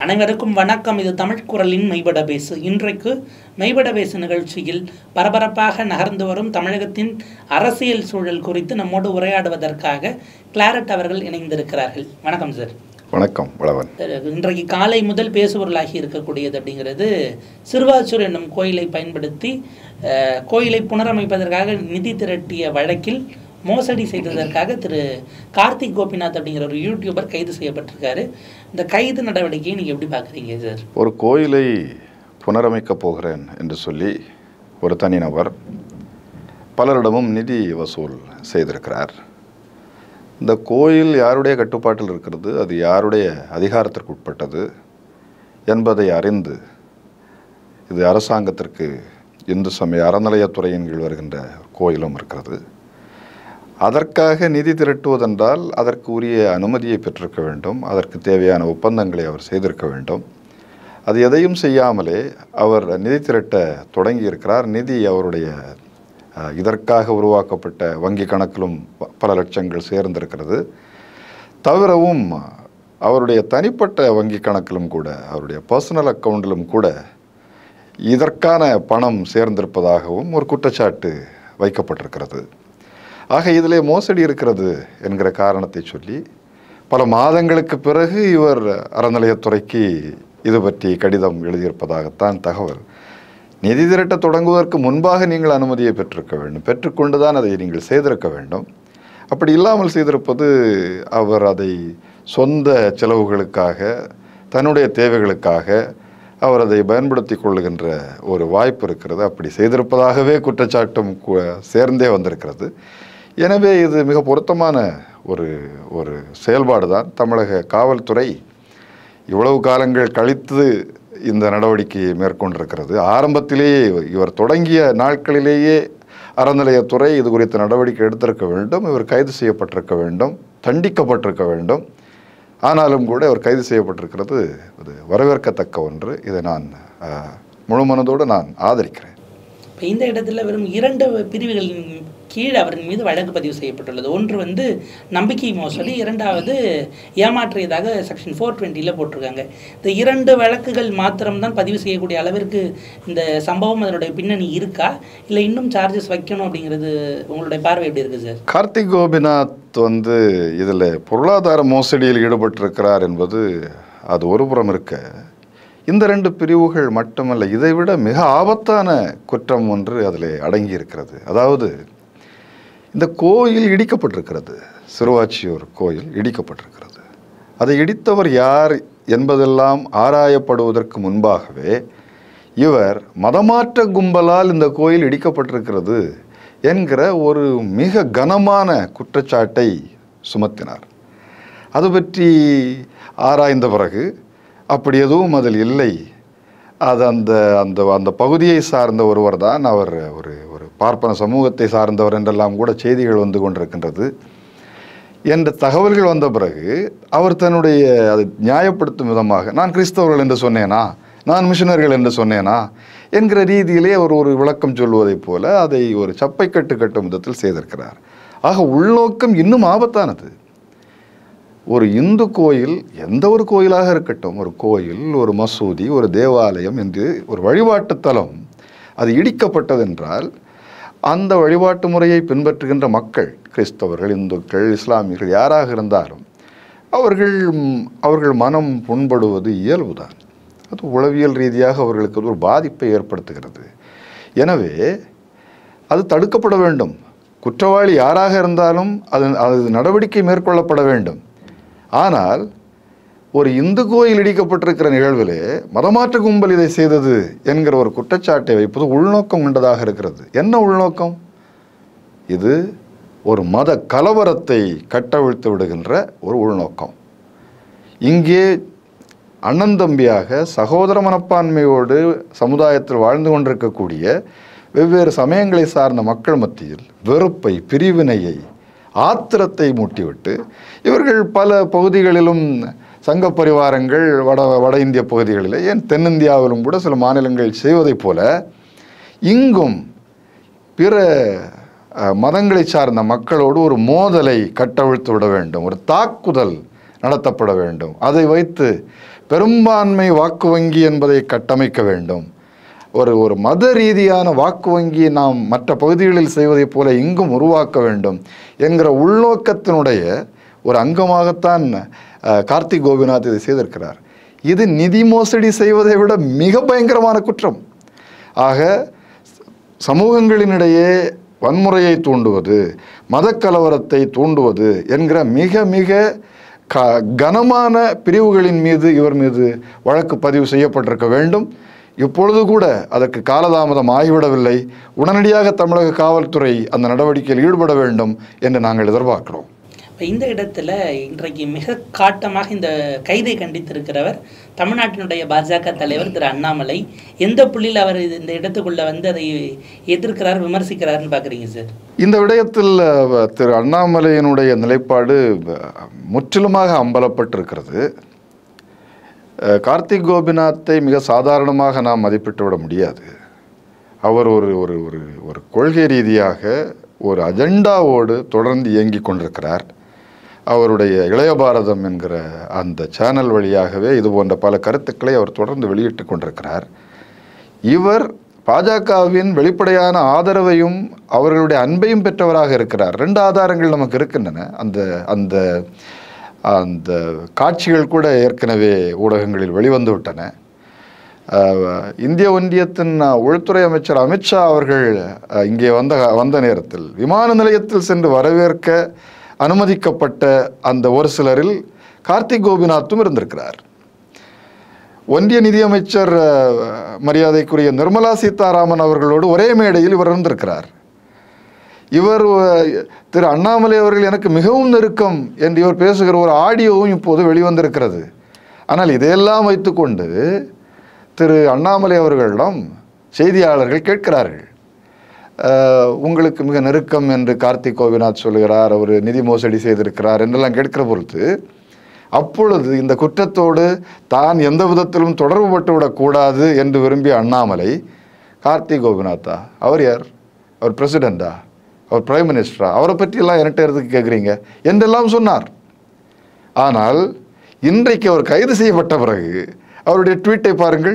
அனைவருக்கும் வணக்கம். இது தமிழ்குரலின் மெய்பட பேசு. இன்றைக்கு மெய்பட பேசு நிகழ்ச்சியில் பரபரப்பாக நகர்ந்து வரும் தமிழகத்தின் அரசியல் சூழல் குறித்து நம்மோடு உரையாடுவதற்காக கிளாரட் அவர்கள் இணைந்திருக்கிறார்கள். வணக்கம் சார். வணக்கம் வளவன். இன்றைக்கு காலை முதல் பேசுபொருளாகி இருக்கக்கூடியது அப்படிங்கிறது சிறுவாச்சூர் என்னும் கோயிலை பயன்படுத்தி கோயிலை புனரமைப்பதற்காக நிதி திரட்டிய வழக்கில் மோசடி செய்ததற்காக திரு கார்த்திக் கோபிநாத் அப்படிங்கிற ஒரு யூடியூபர் கைது செய்யப்பட்டிருக்காரு. இந்த கைது நடவடிக்கையை நீங்கள் எப்படி பார்க்குறீங்க சார்? ஒரு கோயிலை புனரமைக்கப் போகிறேன் என்று சொல்லி ஒரு தனிநபர் பலரிடமும் நிதி வசூல் செய்திருக்கிறார். இந்த கோயில் யாருடைய கட்டுப்பாட்டில் இருக்கிறது, அது யாருடைய அதிகாரத்திற்கு உட்பட்டது என்பதை அறிந்து இது அரசாங்கத்திற்கு இந்து சமய அறநிலையத்துறையின் கீழ் வருகின்ற கோயிலும் இருக்கிறது. அதற்காக நிதி திரட்டுவதென்றால் அதற்கு உரிய அனுமதியை பெற்றிருக்க வேண்டும், அதற்கு தேவையான ஒப்பந்தங்களை அவர் செய்திருக்க வேண்டும். அது எதையும் செய்யாமலே அவர் நிதி திரட்ட தொடங்கியிருக்கிறார். நிதி அவருடைய இதற்காக உருவாக்கப்பட்ட வங்கி கணக்கிலும் பல லட்சங்கள் சேர்ந்திருக்கிறது. தவிரவும் அவருடைய தனிப்பட்ட வங்கி கணக்கிலும் கூட, அவருடைய பர்சனல் அக்கௌண்டிலும் கூட இதற்கான பணம் சேர்ந்திருப்பதாகவும் ஒரு குற்றச்சாட்டு வைக்கப்பட்டிருக்கிறது. ஆக இதிலே மோசடி இருக்கிறது என்கிற காரணத்தை சொல்லி பல மாதங்களுக்கு பிறகு இவர் அறநிலையத்துறைக்கு இது பற்றி கடிதம் எழுதியிருப்பதாகத்தான் தகவல். நிதி திரட்ட தொடங்குவதற்கு முன்பாக நீங்கள் அனுமதியை பெற்றிருக்க வேண்டும், பெற்றுக்கொண்டுதான் அதை நீங்கள் செய்திருக்க வேண்டும். அப்படி இல்லாமல் செய்திருப்பது அவர் அதை சொந்த செலவுகளுக்காக, தன்னுடைய தேவைகளுக்காக அவர் அதை பயன்படுத்தி கொள்ளுகின்ற ஒரு வாய்ப்பு இருக்கிறது. அப்படி செய்திருப்பதாகவே குற்றச்சாட்டும் சேர்ந்தே வந்திருக்கிறது. எனவே இது மிக பொருத்தமான ஒரு செயல்பாடு தான். தமிழக காவல்துறை இவ்வளவு காலங்கள் கழித்து இந்த நடவடிக்கையை மேற்கொண்டிருக்கிறது. ஆரம்பத்திலேயே இவர் தொடங்கிய நாட்களிலேயே அறநிலையத்துறை இது குறித்த நடவடிக்கை எடுத்திருக்க வேண்டும், இவர் கைது செய்யப்பட்டிருக்க வேண்டும், தண்டிக்கப்பட்டிருக்க வேண்டும். ஆனாலும் கூட இவர் கைது செய்யப்பட்டிருக்கிறது அது வரவேற்கத்தக்க ஒன்று. இதை நான் முழு மனதோடு நான் ஆதரிக்கிறேன். இப்போ இந்த இடத்துல வெறும் 2 பிரிவுகளின் கீழ் அவரின் மீது வழக்கு பதிவு செய்யப்பட்டுள்ளது. ஒன்று நம்பிக்கை மோசடி, இரண்டாவது ஏமாற்றியதாக செக்ஷன் 420 போட்டிருக்காங்க. இந்த 2 வழக்குகள் மாத்திரம்தான் பதிவு செய்யக்கூடிய அளவிற்கு இந்த சம்பவம் அதனுடைய பின்னணி இருக்கா, இல்லை இன்னும் சார்ஜஸ் வைக்கணும் அப்படிங்கிறது உங்களுடைய பார்வை எப்படி இருக்குது சார்? கார்த்திக் கோபிநாத் இதில் பொருளாதார மோசடியில் ஈடுபட்டிருக்கிறார் என்பது அது ஒரு புறம் இருக்க, இந்த 2 பிரிவுகள் மட்டுமல்ல, இதைவிட மிக ஆபத்தான குற்றம் ஒன்று அதில் அடங்கி இருக்கிறது. அதாவது இந்த கோயில் இடிக்கப்பட்டிருக்கிறது, சிறுவாச்சியூர் கோயில் இடிக்கப்பட்டிருக்கிறது. அதை இடித்தவர் யார் என்பதெல்லாம் ஆராயப்படுவதற்கு முன்பாகவே இவர் மதமாற்ற கும்பலால் இந்த கோயில் இடிக்கப்பட்டிருக்கிறது என்கிற ஒரு மிக கனமான குற்றச்சாட்டை சுமத்தினார். அது பற்றி ஆராய்ந்த பிறகு அப்படி எதுவும் அதில் இல்லை, அது அந்த அந்த அந்த பகுதியை சார்ந்த ஒருவர் தான், அவர் ஒரு பார்ப்பன சமூகத்தை சார்ந்தவர் என்றெல்லாம் கூட செய்திகள் வந்து கொண்டிருக்கின்றது என்ற தகவல்கள் வந்த பிறகு அவர் தன்னுடைய அதை நியாயப்படுத்தும் விதமாக, நான் கிறிஸ்தவர்கள் என்று சொன்னேனா, நான் மிஷனர்கள் என்று சொன்னேனா என்கிற ரீதியிலே அவர் ஒரு விளக்கம் சொல்வதைப் போல அதை ஒரு சப்பை கட்டும் விதத்தில் செய்திருக்கிறார். ஆக உள்நோக்கம் இன்னும் ஆபத்தானது. ஒரு இந்து கோயில், எந்த ஒரு கோயிலாக இருக்கட்டும், ஒரு கோயில், ஒரு மசூதி, ஒரு தேவாலயம் என்று ஒரு வழிபாட்டு தலம் அது இடிக்கப்பட்டதென்றால் அந்த வழிபாட்டு முறையை பின்பற்றுகின்ற மக்கள், கிறிஸ்தவர்கள், இந்துக்கள், இஸ்லாமியர்கள் யாராக இருந்தாலும் அவர்கள் மனம் புண்படுவது இயல்புதான். அது உளவியல் ரீதியாக அவர்களுக்கு ஒரு பாதிப்பை ஏற்படுத்துகிறது. எனவே அது தடுக்கப்பட வேண்டும். குற்றவாளி யாராக இருந்தாலும் அது நடவடிக்கை மேற்கொள்ளப்பட வேண்டும். ஆனால் ஒரு இந்து கோயில் இடிக்கப்பட்டிருக்கிற நிகழ்விலே மதமாற்ற கும்பல் இதை செய்தது என்கிற ஒரு குற்றச்சாட்டை வைப்பது உள்நோக்கம் கொண்டதாக இருக்கிறது. என்ன உள்நோக்கம்? இது ஒரு மத கலவரத்தை கட்டவிழ்த்து விடுகின்ற ஒரு உள்நோக்கம். இங்கே அண்ணன் தம்பியாக சகோதர மனப்பான்மையோடு சமுதாயத்தில் வாழ்ந்து கொண்டிருக்கக்கூடிய வெவ்வேறு சமயங்களை சார்ந்த மக்கள் மத்தியில் வெறுப்பை, பிரிவினையை, ஆத்திரத்தை மூட்டிவிட்டு இவர்கள் பல பகுதிகளிலும் சங்க பரிவாரங்கள் வட இந்திய பகுதிகளில், ஏன் தென்னிந்தியாவிலும் கூட சில மாநிலங்கள் செய்வதைப் போல இங்கும் பிற மதங்களை சார்ந்த மக்களோடு ஒரு மோதலை கட்டவிழ்த்து விட வேண்டும், ஒரு தாக்குதல் நடத்தப்பட வேண்டும். அதை வைத்து பெரும்பான்மை வாக்கு வங்கி என்பதை கட்டமைக்க வேண்டும். ஒரு மத ரீதியான வாக்கு வங்கியை நாம் மற்ற பகுதிகளில் செய்வதைப் போல இங்கும் உருவாக்க வேண்டும் என்கிற உள்நோக்கத்தினுடைய ஒரு அங்கமாகத்தான் கார்த்திக் கோபிநாத் இதை செய்திருக்கிறார். இது நிதி மோசடி செய்வதை விட மிக பயங்கரமான குற்றம். ஆக சமூகங்களினிடையே வன்முறையை தூண்டுவது, மதக்கலவரத்தை தூண்டுவது என்கிற மிக மிக கனமான பிரிவுகளின் மீது இவர் மீது வழக்கு பதிவு செய்யப்பட்டிருக்க வேண்டும். இப்பொழுது கூட அதற்கு காலதாமதம் ஆகிவிடவில்லை. உடனடியாக தமிழக காவல்துறை அந்த நடவடிக்கையில் ஈடுபட வேண்டும் என்று நாங்கள் எதிர்பார்க்கிறோம். இந்த இடத்துல இன்றைக்கு மிக காட்டமாக இந்த கைதை கண்டித்திருக்கிறவர் தமிழ்நாட்டினுடைய பாஜக தலைவர் திரு அண்ணாமலை. எந்த புள்ளியில் அவர் இந்த இடத்துக்குள்ள வந்து அதை எதிர்க்கிறார், விமர்சிக்கிறார்னு பார்க்குறீங்க சார்? இந்த விடயத்தில் திரு அண்ணாமலையினுடைய நிலைப்பாடு முற்றிலுமாக அம்பலப்பட்டிருக்கிறது. கார்த்திக் கோபிநாத்தை மிக சாதாரணமாக நாம் மதிப்பிட்டு விட முடியாது. அவர் ஒரு ஒரு ஒரு ஒரு கொள்கை ரீதியாக ஒரு அஜெண்டாவோடு தொடர்ந்து இயங்கி கொண்டிருக்கிறார். அவருடைய இளைய பாரதம் என்கிற அந்த சேனல் வழியாகவே இது போன்ற பல கருத்துக்களை அவர் தொடர்ந்து வெளியிட்டு கொண்டிருக்கிறார். இவர் பாஜகவின் வெளிப்படையான ஆதரவையும் அவர்களுடைய அன்பையும் பெற்றவராக இருக்கிறார். 2 ஆதாரங்கள் நமக்கு இருக்கின்றன. அந்த அந்த அந்த காட்சிகள் கூட ஏற்கனவே ஊடகங்களில் வெளிவந்து விட்டன. இந்திய ஒன்றியத்தின் உள்துறை அமைச்சர் அமித்ஷா அவர்கள் இங்கே வந்த நேரத்தில் விமான நிலையத்தில் சென்று வரவேற்க அனுமதிக்கப்பட்ட அந்த ஒரு சிலரில் கார்த்திக் கோபிநாத்தும் இருந்திருக்கிறார். ஒன்றிய நிதியமைச்சர் மரியாதைக்குரிய நிர்மலா சீதாராமன் அவர்களோடு ஒரே மேடையில் இவர் இருந்திருக்கிறார். இவர் திரு அண்ணாமலை அவர்கள் எனக்கு மிகவும் நெருக்கம் என்று இவர் பேசுகிற ஒரு ஆடியோவும் இப்போது வெளிவந்திருக்கிறது. ஆனால் இதையெல்லாம் வைத்துக்கொண்டு திரு அண்ணாமலை அவர்களிடம் செய்தியாளர்கள் கேட்கிறார்கள், உங்களுக்கு மிக நெருக்கம் என்று கார்த்திக் கோபிநாத் சொல்கிறார், அவர் நிதி மோசடி செய்திருக்கிறார் என்றெல்லாம் கேட்கிற பொறுத்து அப்பொழுது இந்த குற்றத்தோடு தான் எந்த விதத்திலும் தொடர்பு பட்டுவிடக்கூடாது என்று விரும்பிய அண்ணாமலை, கார்த்திக் கோபிநாத்தா, அவர் யார், அவர் பிரசிடெண்டா, அவர் பிரைம் மினிஸ்டரா, அவரை பற்றியெல்லாம் என்கிட்ட எதுக்கு கேட்குறீங்க என்றெல்லாம் சொன்னார். ஆனால் இன்றைக்கு அவர் கைது செய்யப்பட்ட பிறகு அவருடைய ட்வீட்டை பாருங்கள்.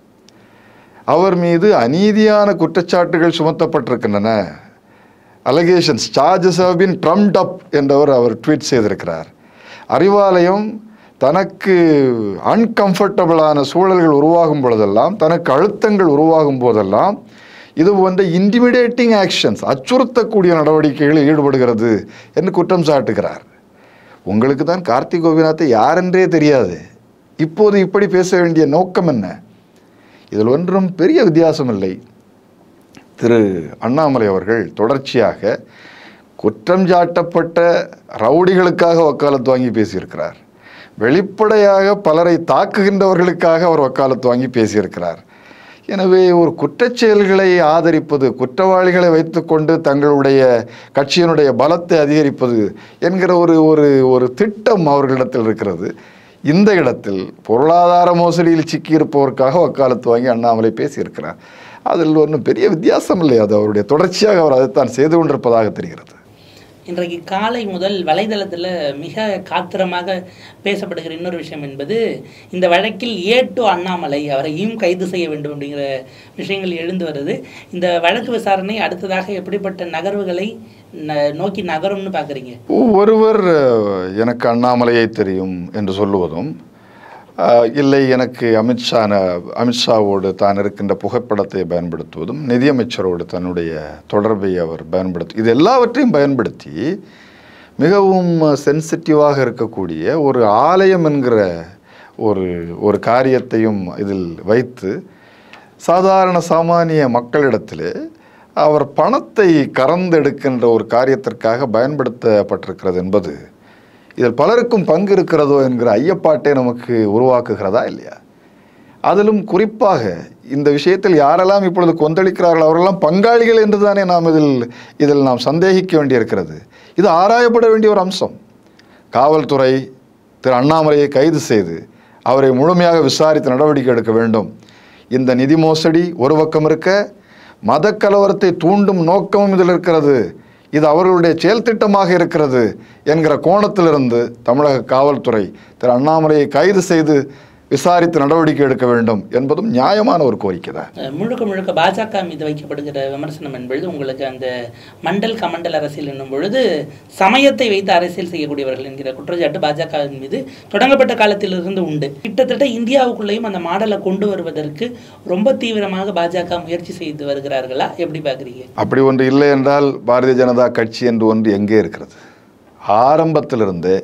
அவர் மீது அநீதியான குற்றச்சாட்டுகள் சுமத்தப்பட்டிருக்கின்றன. Allegations, charges have been trumped up என்றவர் அவர் ட்வீட் செய்திருக்கிறார். அறிவாலயம் தனக்கு அன்கம்ஃபர்டபுளான சூழல்கள் உருவாகும் பொழுதெல்லாம், தனக்கு அழுத்தங்கள் உருவாகும் போதெல்லாம் இது போன்ற இன்டிமிடேட்டிங் ஆக்ஷன்ஸ், அச்சுறுத்தக்கூடிய நடவடிக்கைகளில் ஈடுபடுகிறது என்று குற்றம் சாட்டுகிறார். உங்களுக்கு தான் கார்த்திக் கோபிநாத்தை யாரென்றே தெரியாது, இப்போது இப்படி பேச வேண்டிய நோக்கம் என்ன? இதில் ஒன்றும் பெரிய வித்தியாசம் இல்லை. திரு அண்ணாமலை அவர்கள் தொடர்ச்சியாக குற்றம் சாட்டப்பட்ட ரவுடிகளுக்காக வக்காலத்து வாங்கி பேசியிருக்கிறார். வெளிப்படையாக பலரை தாக்குகின்றவர்களுக்காக அவர் வக்காலத்து வாங்கி பேசியிருக்கிறார். எனவே ஒரு குற்றச்செயல்களை ஆதரிப்பது, குற்றவாளிகளை வைத்துக்கொண்டு தங்களுடைய கட்சியினுடைய பலத்தை அதிகரிப்பது என்கிற ஒரு ஒரு ஒரு திட்டம் அவர்களிடத்தில் இருக்கிறது. இந்த இடத்தில் பொருளாதார மோசடியில் சிக்கியிருப்பவருக்காக வக்காலத்து வாங்கி அண்ணாமலை பேசியிருக்கிறார். அதில் ஒன்றும் பெரிய வித்தியாசம் இல்லை. அது அவருடைய தொடர்ச்சியாக அவர் அதைத்தான் செய்து கொண்டிருப்பதாக தெரிகிறது. இன்றைக்கு காலை முதல் வலைதளத்தில் மிக காத்திரமாக பேசப்படுகிற இன்னொரு விஷயம் என்பது, இந்த வழக்கில் ஏ2 அண்ணாமலை, அவரையும் கைது செய்ய வேண்டும் அப்படிங்கிற விஷயங்கள் எழுந்து வருது. இந்த வழக்கு விசாரணை அடுத்ததாக எப்படிப்பட்ட நகர்வுகளை நோக்கி நகரும்னு பார்க்குறீங்க? ஒருவர் எனக்கு அண்ணாமலையை தெரியும் என்று சொல்லுவதும், இல்லை எனக்கு அமித்ஷாவோடு தான் இருக்கின்ற புகைப்படத்தை பயன்படுத்துவதும், நிதியமைச்சரோடு தன்னுடைய தொடர்பை அவர் இது எல்லாவற்றையும் பயன்படுத்தி மிகவும் சென்சிட்டிவாக இருக்கக்கூடிய ஒரு ஆலயம் என்கிற ஒரு காரியத்தையும் இதில் வைத்து சாதாரண சாமானிய மக்களிடத்தில் அவர் பணத்தை கறந்தெடுக்கின்ற ஒரு காரியத்திற்காக பயன்படுத்தப்பட்டிருக்கிறது என்பது இதில் பலருக்கும் பங்கு இருக்கிறதோ என்கிற ஐயப்பாட்டை நமக்கு உருவாக்குகிறதா இல்லையா? அதிலும் குறிப்பாக இந்த விஷயத்தில் யாரெல்லாம் இப்பொழுது கொந்தளிக்கிறார்கள் அவரெல்லாம் பங்காளிகள் என்று தானே நாம் இதில் நாம் சந்தேகிக்க வேண்டியிருக்கிறது. இது ஆராயப்பட வேண்டிய ஒரு அம்சம். காவல்துறை திரு அண்ணாமலையை கைது செய்து அவரை முழுமையாக விசாரித்து நடவடிக்கை எடுக்க வேண்டும். இந்த நிதி மோசடி ஒரு பக்கம் இருக்க, மத கலவரத்தை தூண்டும் நோக்கமும் இதில் இருக்கிறது, இது அவர்களுடைய செயல் திட்டமாக இருக்கிறது என்கிற கோணத்திலிருந்து தமிழக காவல்துறை திரு அண்ணாமலையை கைது செய்து விசாரித்து நடவடிக்கை எடுக்க வேண்டும் என்பதும் நியாயமான ஒரு கோரிக்கை தான். முழுக்க முழுக்க பாஜக மீது வைக்கப்படுகிற விமர்சனம் என்பது உங்களுக்கு அந்த மண்டல் கமண்டல் அரசியல் என்னும் பொழுது சமயத்தை வைத்து அரசியல் செய்யக்கூடியவர்கள் என்கிற குற்றச்சாட்டு பாஜக மீது தொடங்கப்பட்ட காலத்திலிருந்து உண்டு. கிட்டத்தட்ட இந்தியாவுக்குள்ளேயும் அந்த மாடலை கொண்டு வருவதற்கு ரொம்ப தீவிரமாக பாஜக முயற்சி செய்து வருகிறார்களா? எப்படி பார்க்குறீங்க? அப்படி ஒன்று இல்லை என்றால் பாரதிய ஜனதா கட்சி என்று ஒன்று எங்கே இருக்கிறது? ஆரம்பத்திலிருந்தே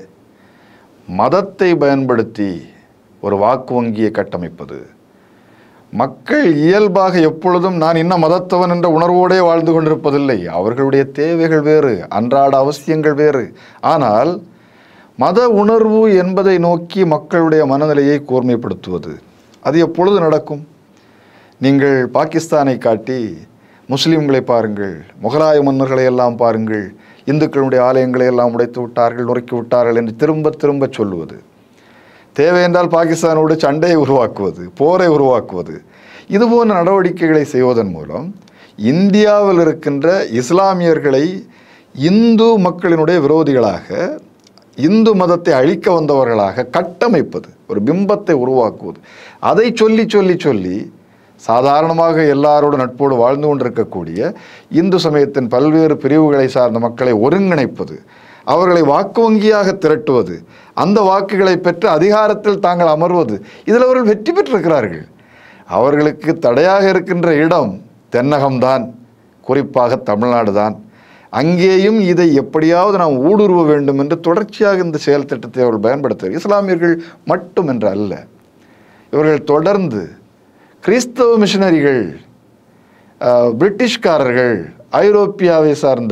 மதத்தை பயன்படுத்தி ஒரு வாக்கு வங்கியை கட்டமைப்பது, மக்கள் இயல்பாக எப்பொழுதும் நான் இன்ன மதத்தவன் என்ற உணர்வோடே வாழ்ந்து கொண்டிருப்பதில்லை. அவர்களுடைய தேவைகள் வேறு, அன்றாட அவசியங்கள் வேறு. ஆனால் மத உணர்வு என்பதை நோக்கி மக்களுடைய மனநிலையை கூர்மைப்படுத்துவது அது எப்பொழுது நடக்கும்? நீங்கள் பாகிஸ்தானை காட்டி முஸ்லீம்களை பாருங்கள், முகலாய மன்னர்களை எல்லாம் பாருங்கள், இந்துக்களுடைய ஆலயங்களை எல்லாம் உடைத்து விட்டார்கள், நொறுக்கி விட்டார்கள் என்று திரும்ப திரும்ப சொல்லுவது, தேவை என்றால் பாகிஸ்தானோடு சண்டையை உருவாக்குவது, போரை உருவாக்குவது, இதுபோன்ற நடவடிக்கைகளை செய்வதன் மூலம் இந்தியாவில் இருக்கின்ற இஸ்லாமியர்களை இந்து மக்களினுடைய விரோதிகளாக, இந்து மதத்தை அழிக்க வந்தவர்களாக கட்டமைப்பது, ஒரு பிம்பத்தை உருவாக்குவது, அதை சொல்லி சொல்லி சொல்லி சாதாரணமாக எல்லாரோடு நட்போடு வாழ்ந்து கொண்டிருக்கக்கூடிய இந்து சமயத்தின் பல்வேறு பிரிவுகளை சார்ந்த மக்களை ஒருங்கிணைப்பது, அவர்களை வாக்கு வங்கியாக திரட்டுவது, அந்த வாக்குகளை பெற்று அதிகாரத்தில் தாங்கள் அமர்வது, இதில் அவர்கள் வெற்றி பெற்றிருக்கிறார்கள். அவர்களுக்கு தடையாக இருக்கின்ற இடம் தென்னகம்தான், குறிப்பாக தமிழ்நாடு தான். அங்கேயும் இதை எப்படியாவது நாம் ஊடுருவ வேண்டும் என்று தொடர்ச்சியாக இந்த செயல் திட்டத்தை அவர்கள் பயன்படுத்த, இஸ்லாமியர்கள் மட்டும் என்று அல்ல, இவர்கள் தொடர்ந்து கிறிஸ்தவ மிஷனரிகள், பிரிட்டிஷ்காரர்கள், ஐரோப்பியாவை சார்ந்த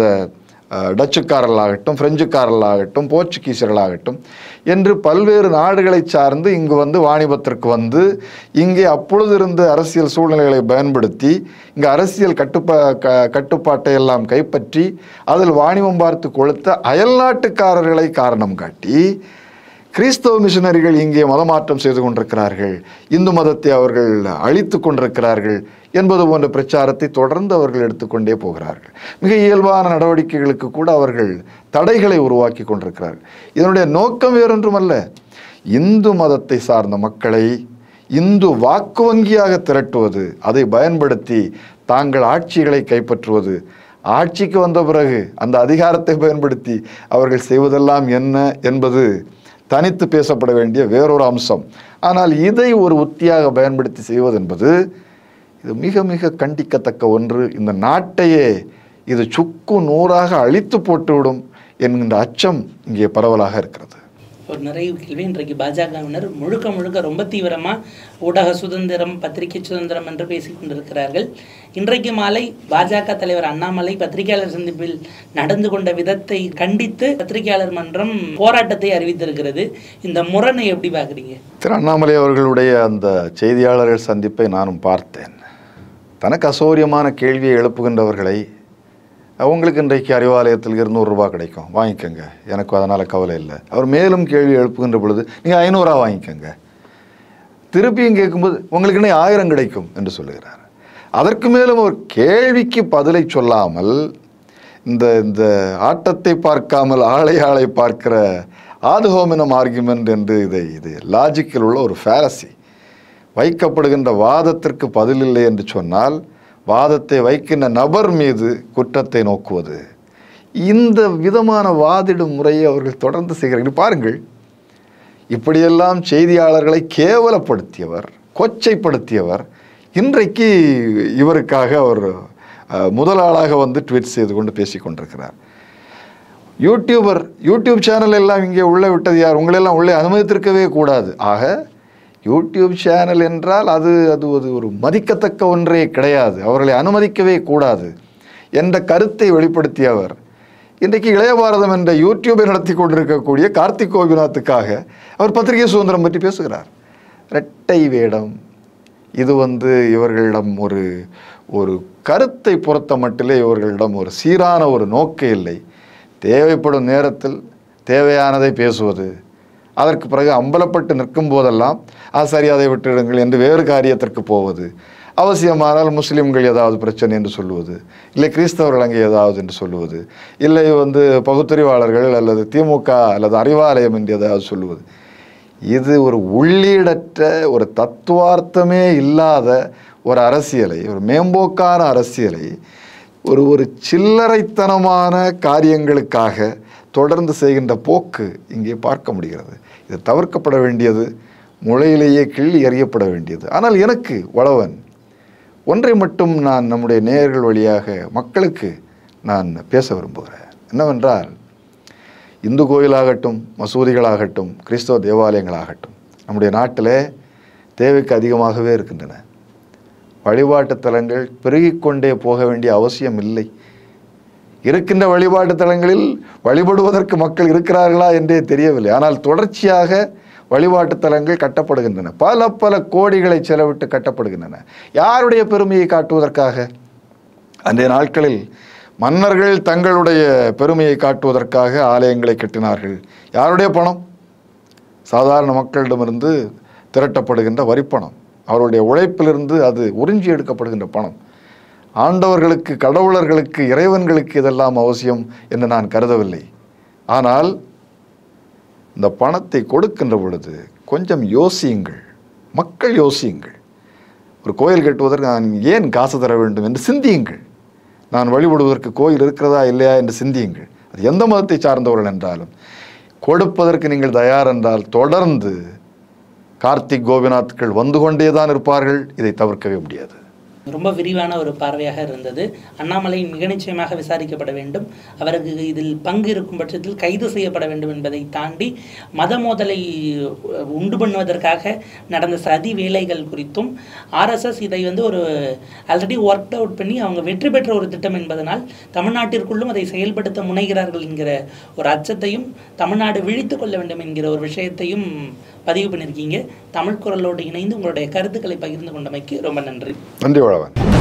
டச்சுக்காரர்களாகட்டும், பிரெஞ்சுக்காரர்களாகட்டும், போர்ச்சுகீசர்களாகட்டும் என்று பல்வேறு நாடுகளை சார்ந்து இங்கு வந்து வாணிபத்திற்கு வந்து இங்கே அப்பொழுது இருந்த அரசியல் சூழ்நிலைகளை பயன்படுத்தி இங்கே அரசியல் கட்டுப்பாட்டை எல்லாம் கைப்பற்றி அதில் வாணிபம் பார்த்து கொளுத்த அயல்நாட்டுக்காரர்களை காரணம் காட்டி கிறிஸ்தவ மிஷனரிகள் இங்கே மதமாற்றம் செய்து கொண்டிருக்கிறார்கள், இந்து மதத்தை அவர்கள் அழித்து கொண்டிருக்கிறார்கள் என்பது போன்ற பிரச்சாரத்தை தொடர்ந்து அவர்கள் எடுத்துக்கொண்டே போகிறார்கள். மிக இயல்பான நடவடிக்கைகளுக்கு கூட அவர்கள் தடைகளை உருவாக்கி கொண்டிருக்கிறார்கள். இதனுடைய நோக்கம் வேறொன்றுமல்ல, இந்து மதத்தை சார்ந்த மக்களை இந்து வாக்கு வங்கியாக திரட்டுவது, அதை பயன்படுத்தி தாங்கள் ஆட்சிகளை கைப்பற்றுவது, ஆட்சிக்கு வந்த பிறகு அந்த அதிகாரத்தை பயன்படுத்தி அவர்கள் செய்வதெல்லாம் என்ன என்பது தனித்து பேசப்பட வேண்டிய வேறொரு அம்சம். ஆனால் இதை ஒரு உத்தியாக பயன்படுத்தி செய்வது என்பது இது மிக மிக கண்டிக்கத்தக்க ஒன்று. இந்த நாட்டையே இது சுக்கு நூறாக அழித்து போட்டுவிடும் என்கின்ற அச்சம் இங்கே பரவலாக இருக்கிறது. ஒரு நிறைய கேள்வி. இன்றைக்கு பாஜகவினர் முழுக்க முழுக்க ரொம்ப தீவிரமாக ஊடக சுதந்திரம், பத்திரிகை சுதந்திரம் என்று பேசிக் கொண்டிருக்கிறார்கள். இன்றைக்கு மாலை பாஜக தலைவர் அண்ணாமலை பத்திரிகையாளர் சந்திப்பில் நடந்து கொண்ட விதத்தை கண்டித்து பத்திரிகையாளர் மன்றம் போராட்டத்தை அறிவித்திருக்கிறது. இந்த முரணை எப்படி பார்க்குறீங்க? திரு அண்ணாமலை அவர்களுடைய அந்த செய்தியாளர்கள் சந்திப்பை நானும் பார்த்தேன். தனக்கு அசௌரியமான கேள்வியை எழுப்புகின்றவர்களை, அவங்களுக்கு இன்றைக்கு அறிவாலயத்தில் 200 ரூபா கிடைக்கும், வாங்கிக்கோங்க, எனக்கு அதனால் கவலை இல்லை. அவர் மேலும் கேள்வி எழுப்புகின்ற பொழுது நீங்கள் 500 வாங்கிக்கோங்க, திருப்பியும் கேட்கும்போது உங்களுக்கு இன்னும் 1000 கிடைக்கும் என்று சொல்லுகிறார். அதற்கு மேலும் ஒரு கேள்விக்கு பதிலை சொல்லாமல் இந்த இந்த ஆட்டத்தை பார்க்காமல் ஆளை பார்க்கிற ஆதுஹோமினம் ஆர்குமெண்ட் என்று இது லாஜிக்கில் உள்ள ஒரு ஃபேலசி. வைக்கப்படுகின்ற வாதத்திற்கு பதிலில்லை என்று சொன்னால் வாதத்தை வைக்கின்ற நபர் மீது குற்றத்தை நோக்குவது, இந்த விதமான வாதிடும் முறையை அவர்கள் தொடர்ந்து செய்கிறார்கள். பாருங்கள், இப்படியெல்லாம் செய்தியாளர்களை கேவலப்படுத்தியவர், கொச்சைப்படுத்தியவர் இன்றைக்கு இவருக்காக அவர் முதலாளாக வந்து ட்வீட் செய்து கொண்டு பேசி கொண்டிருக்கிறார். யூடியூப் சேனல் எல்லாம் இங்கே உள்ளே விட்டது யார்? உங்களெல்லாம் உள்ளே அனுமதித்திருக்கவே கூடாது. ஆக யூடியூப் சேனல் என்றால் அது ஒரு மதிக்கத்தக்க ஒன்றே கிடையாது, அவர்களை அனுமதிக்கவே கூடாது என்ற கருத்தை வெளிப்படுத்தியவர் இன்றைக்கு இளைய பாரதம் என்ற யூடியூபை நடத்தி கொண்டிருக்கக்கூடிய கார்த்திக் கோபிநாத்துக்காக அவர் பத்திரிகை சுதந்திரம் பற்றி பேசுகிறார். இரட்டை வேடம். இது இவர்களிடம் ஒரு கருத்தை பொறுத்த மட்டிலே இவர்களிடம் ஒரு சீரான ஒரு நோக்கம் இல்லை. தேவைப்படும் நேரத்தில் தேவையானதை பேசுவது, அதற்கு பிறகு அம்பலப்பட்டு நிற்கும் போதெல்லாம் சரி அதை விட்டுடுங்கள் என்று வேறு காரியத்திற்கு போவது, அவசியமானால் முஸ்லீம்கள் ஏதாவது பிரச்சனை என்று சொல்லுவது, இல்லை கிறிஸ்தவர்கள் அங்கே ஏதாவது என்று சொல்லுவது, இல்லை பகுத்தறிவாளர்கள் அல்லது திமுக அல்லது அறிவாலயம் என்று ஏதாவது சொல்லுவது, இது ஒரு உள்ளீடற்ற, ஒரு தத்துவார்த்தமே இல்லாத ஒரு அரசியலை, ஒரு மேம்போக்கான அரசியலை ஒரு சில்லறைத்தனமான காரியங்களுக்காக தொடர்ந்து செய்கின்ற போக்கு இங்கே பார்க்க முடிகிறது. இது தவிர்க்கப்பட வேண்டியது, முளையிலேயே கிள்ளி எறியப்பட வேண்டியது. ஆனால் எனக்கு வளவன் ஒன்றை மட்டும் நான் நம்முடைய நேயர்கள் வழியாக மக்களுக்கு நான் பேச விரும்புகிறேன். என்னவென்றால், இந்து கோயிலாகட்டும், மசூதிகளாகட்டும், கிறிஸ்தவ தேவாலயங்களாகட்டும், நம்முடைய நாட்டில் தேவைக்கு அதிகமாகவே இருக்கின்றன. வழிபாட்டு தலங்கள் பெருகிக்கொண்டே போக வேண்டிய அவசியம் இல்லை. இருக்கின்ற வழிபாட்டு தலங்களில் வழிபடுவதற்கு மக்கள் இருக்கிறார்களா என்றே தெரியவில்லை. ஆனால் தொடர்ச்சியாக வழிபாட்டு தலங்கள் கட்டப்படுகின்றன. பல கோடிகளை செலவிட்டு கட்டப்படுகின்றன. யாருடைய பெருமையை காட்டுவதற்காக? அன்றைய நாட்களில் மன்னர்கள் தங்களுடைய பெருமையை காட்டுவதற்காக ஆலயங்களை கட்டினார்கள். யாருடைய பணம்? சாதாரண மக்களிடமிருந்து திரட்டப்படுகின்ற வரிப்பணம். அவருடைய உழைப்பிலிருந்து அது உறிஞ்சி எடுக்கப்படுகின்ற பணம். ஆண்டவர்களுக்கு, கடவுளர்களுக்கு, இறைவன்களுக்கு இதெல்லாம் அவசியம் என்று நான் கருதவில்லை. ஆனால் இந்த பணத்தை கொடுக்கின்ற பொழுது கொஞ்சம் யோசியுங்கள், மக்கள் யோசியுங்கள். ஒரு கோயில் கட்டுவதற்கு நான் ஏன் காசு தர வேண்டும் என்று சிந்தியுங்கள். நான் வழிபடுவதற்கு கோயில் இருக்கிறதா இல்லையா என்று சிந்தியுங்கள். அது எந்த மதத்தை சார்ந்தவர்கள் என்றாலும் கொடுப்பதற்கு நீங்கள் தயார் என்றால் தொடர்ந்து கார்த்திக் கோபிநாத்கள் வந்து கொண்டே தான் இருப்பார்கள். இதை தவிர்க்கவே முடியாது. ரொம்ப விரிவான ஒரு பார்வையாக இருந்தது. அண்ணாமலை மிக நிச்சயமாக விசாரிக்கப்பட வேண்டும். அவருக்கு இதில் பங்கு இருக்கும் பட்சத்தில் கைது செய்யப்பட வேண்டும் என்பதை தாண்டி மத மோதலை உண்டு பண்ணுவதற்காக நடந்த சதி வேலைகள் குறித்தும் ஆர்எஸ்எஸ் இதை ஒரு ஆல்ரெடி ஒர்க் அவுட் பண்ணி அவங்க வெற்றி பெற்ற ஒரு திட்டம் என்பதனால் தமிழ்நாட்டிற்குள்ளும் அதை செயல்படுத்த முனைகிறார்கள் என்கிற ஒரு அச்சத்தையும், தமிழ்நாடு விழித்து கொள்ள வேண்டும் என்கிற ஒரு விஷயத்தையும் பதிவு பண்ணியிருக்கீங்க. தமிழ் குரலோடு இணைந்து உங்களுடைய கருத்துக்களை பகிர்ந்து கொண்டமைக்கு ரொம்ப நன்றி. நன்றி வளவன்.